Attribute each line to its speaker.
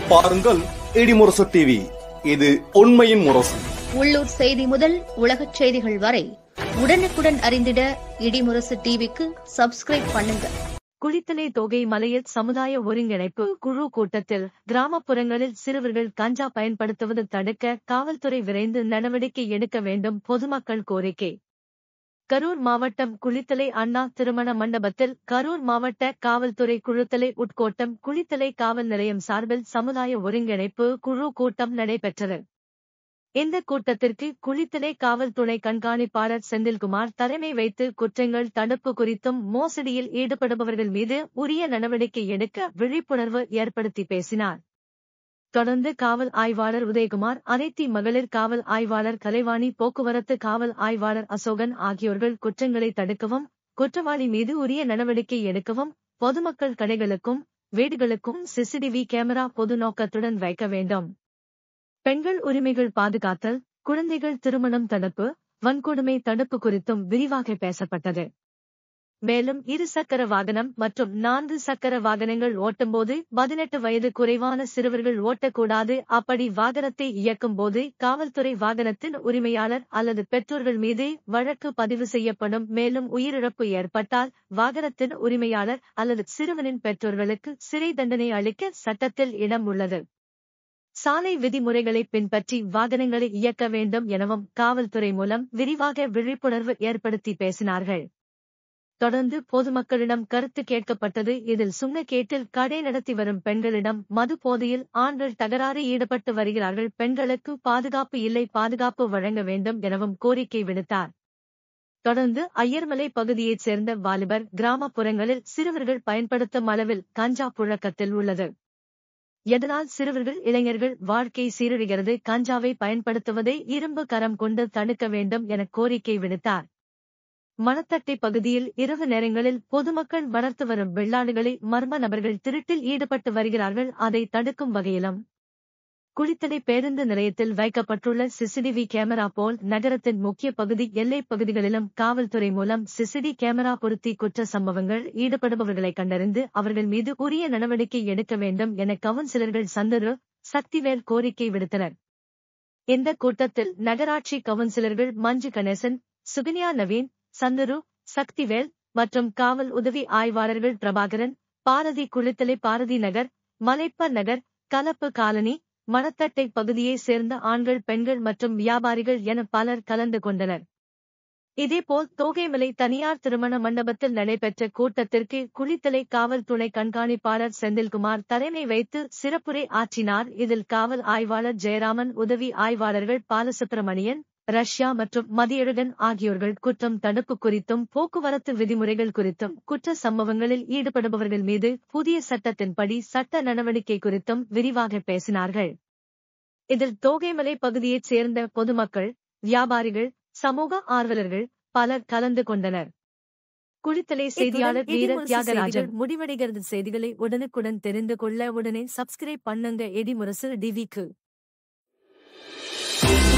Speaker 1: பாருங்கள் இடிமுரசு டிவி. இது உண்மையின் முரசு.
Speaker 2: உள்ளூர் செய்தி முதல் உலகச் செய்திகள் வரை உடனுக்குடன் அறிந்திட இடிமுரசு டிவிக்கு சப்ஸ்கிரைப் பண்ணுங்க.
Speaker 3: குளித்தலை தோகை மலையில் சமுதாய ஒருங்கிணைப்பு குழு கூட்டத்தில் கிராமப்புறங்களில் சிறுவர்கள் கஞ்சா பயன்படுத்துவது தடுக்க காவல்துறை விரைந்து நடவடிக்கை எடுக்க வேண்டும், பொதுமக்கள் கோரிக்கை. கரூர் மாவட்டம் குளித்தலை அண்ணா திருமண மண்டபத்தில் கரூர் மாவட்ட காவல்துறை குளித்தலை உட்கோட்டம் குளித்தலை காவல் நிலையம் சார்பில் சமுதாய ஒருங்கிணைப்பு குழு கூட்டம் நடைபெற்றது. இந்த கூட்டத்திற்கு குளித்தலை காவல் துணை கண்காணிப்பாளர் செந்தில்குமார் தலைமை வைத்து குற்றங்கள் தடுப்பு குறித்தும் மோசடியில் ஈடுபடுபவர்கள் மீது உரிய நடவடிக்கை எடுக்க விழிப்புணர்வு ஏற்படுத்தி பேசினார். தொடர்ந்து காவல் ஆய்வாளர் உதயகுமார், அனைத்தி மகளிர் காவல் ஆய்வாளர் கலைவாணி, போக்குவரத்து காவல் ஆய்வாளர் அசோகன் ஆகியோர்கள் குற்றங்களை தடுக்கவும், குற்றவாளி மீது உரிய நடவடிக்கை எடுக்கவும், பொதுமக்கள் கடைகளுக்கும் வீடுகளுக்கும் சிசிடிவி கேமரா பொது நோக்கத்துடன் வைக்க வேண்டும், பெண்கள் உரிமைகள் பாதுகாத்தல், குழந்தைகள் திருமணம் தடுப்பு, வன்கொடுமை தடுப்பு குறித்தும் விரிவாக பேசப்பட்டது. மேலும் 2 சக்கர வாகனம் மற்றும் 4 சக்கர வாகனங்கள் ஓட்டும்போது 18 வயது குறைவான சிறுவர்கள் ஓட்டக்கூடாது. அப்படி வாகனத்தை இயக்கும் போது காவல்துறை வாகனத்தின் உரிமையாளர் அல்லது பெற்றோர்கள் மீது வழக்கு பதிவு செய்யப்படும். மேலும் உயிரிழப்பு ஏற்பட்டால் வாகனத்தின் உரிமையாளர் அல்லது சிறுவனின் பெற்றோர்களுக்கு சிறை தண்டனை அளிக்க சட்டத்தில் இடம் உள்ளது. சாலை விதிமுறைகளை பின்பற்றி வாகனங்களை இயக்க வேண்டும் எனவும் காவல்துறை மூலம் விரிவாக விழிப்புணர்வு ஏற்படுத்தி பேசினார்கள். தொடர்ந்து பொதுமக்களிடம் கருத்து கேட்கப்பட்டது. இதில் சுங்கக்கேட்டில் கடை நடத்தி வரும் பெண்களிடம் மது போதையில் ஆண்கள் தகராறு ஈடுபட்டு வருகிறார்கள், பெண்களுக்கு பாதுகாப்பு இல்லை, பாதுகாப்பு வழங்க வேண்டும் எனவும் கோரிக்கை விடுத்தார். தொடர்ந்து ஐயர்மலை பகுதியைச் சேர்ந்த வாலிபர், கிராமப்புறங்களில் சிறுவர்கள் பயன்படுத்தும் அளவில் கஞ்சா புழக்கத்தில் உள்ளது. எதனால் சிறுவர்கள் இளைஞர்கள் வாழ்க்கை சீரழிகிறது, கஞ்சாவை பயன்படுத்துவதை இரும்பு கரம் கொண்டு தடுக்க வேண்டும் என கோரிக்கை விடுத்தார். மணத்தட்டை பகுதியில் இரவு நேரங்களில் பொதுமக்கள் வளர்த்து வரும் வெள்ளாடுகளை மர்ம நபர்கள் திருட்டில் ஈடுபட்டு வருகிறார்கள், அதை தடுக்கும் வகையிலும் குளித்தலை பேருந்து நிலையத்தில் வைக்கப்பட்டுள்ள சிசிடிவி கேமரா போல் நகரத்தின் முக்கிய பகுதி எல்லைப் பகுதிகளிலும் காவல்துறை மூலம் சிசிடி கேமரா பொருத்தி குற்ற சம்பவங்கள் ஈடுபடுபவர்களை கண்டறிந்து அவர்கள் மீது உரிய நடவடிக்கை எடுக்க வேண்டும் என கவுன்சிலர்கள் சந்தரு, சக்திவேல் கோரிக்கை விடுத்தனர். இந்த கூட்டத்தில் நகராட்சி கவுன்சிலர்கள் மஞ்சு கணேசன், சுகன்யா நவீன், சந்தரு, சக்திவேல் மற்றும் காவல் உதவி ஆய்வாளர்கள் பிரபாகரன், பாரதி, குளித்தலை பாரதி நகர், மலைப்ப நகர், கலப்பு காலனி, மணத்தட்டை பகுதியைச் சேர்ந்த ஆண்கள், பெண்கள் மற்றும் வியாபாரிகள் என பலர் கலந்து கொண்டனர். இதேபோல் தோகைமலை தனியார் திருமண மண்டபத்தில் நடைபெற்ற கூட்டத்திற்கு குளித்தலை காவல் துணை கண்காணிப்பாளர் செந்தில்குமார் தலைமை வைத்து சிறப்புரை ஆற்றினார். இதில் காவல் ஆய்வாளர் ஜெயராமன், உதவி ஆய்வாளர்கள் பாலசுப்பிரமணியன், ரஷ்யா மற்றும் மதியழகன் ஆகியோர்கள் குற்றம் தடுப்பு குறித்தும் போக்குவரத்து விதிமுறைகள் குறித்தும் குற்ற சம்பவங்களில் ஈடுபடுபவர்கள் மீது புதிய சட்டத்தின்படி சட்ட நடவடிக்கை குறித்தும் விரிவாக பேசினார்கள். இதில் தோகைமலை பகுதியைச் சேர்ந்த பொதுமக்கள், வியாபாரிகள், சமூக ஆர்வலர்கள் பலர் கலந்து கொண்டனர். குளித்தலை செய்தியாளர் வீர தியாகராஜன் முடிவடைகிறது. செய்திகளை உடனுக்குடன் தெரிந்து கொள்ள உடனே சப்ஸ்கிரைப் பண்ணுங்க இடிமுரசு டிவிக்கு.